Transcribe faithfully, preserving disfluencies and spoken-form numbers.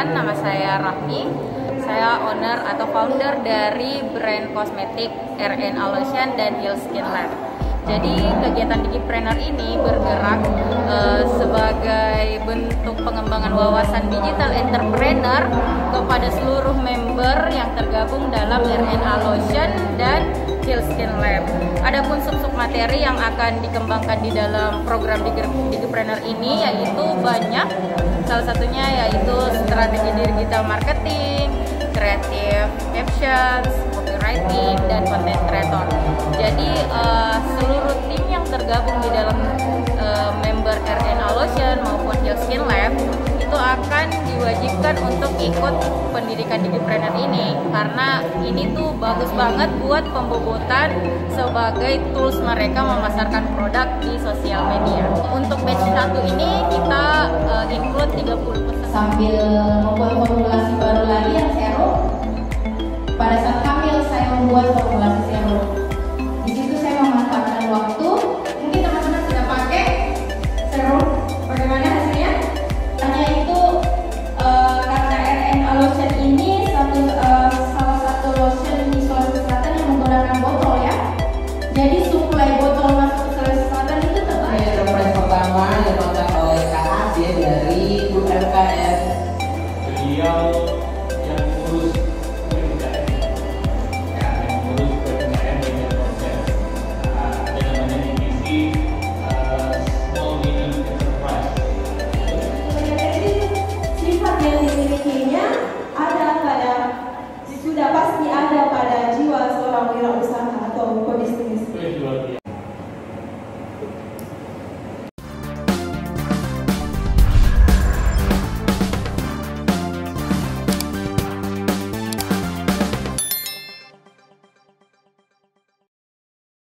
Perkenalkan, nama saya Rahmi. Saya owner atau founder dari brand kosmetik R N Alotion dan Heal Skin Lab. Jadi kegiatan Digipreneur ini bergerak uh, sebagai bentuk pengembangan wawasan digital entrepreneur kepada seluruh member yang tergabung dalam R N Alotion dan Heal Skin Lab. Adapun sub-sub materi yang akan dikembangkan di dalam program Digipreneur ini yaitu banyak. Salah satunya yaitu strategi digital marketing, creative captions, copywriting, dan content creator. Jadi uh, seluruh tim yang tergabung di dalam uh, member R N Alotion maupun Heal Skin Lab itu akan diwajibkan untuk ikut pendidikan Digipreneur ini, karena ini tuh bagus banget buat pembobotan sebagai tools mereka memasarkan produk di sosial media. Untuk batch satu ini kita uh, include tiga puluh persen. Sambil membuat formulasi baru lagi yang serum, pada saat hamil saya membuat formulasi serum. Di situ saya memanfaatkan waktu. Mungkin teman-teman sudah pakai serum, bagaimana hasilnya? Hanya itu uh, karena R N Alotion ini satu uh, salah satu lotion di Sulawesi Selatan yang menggunakan botol ya. Jadi suplai botol masuk ke Sulawesi Selatan itu terbaik. Referensi pertama yang dilakukan oleh K A C dari U M K M. Beliau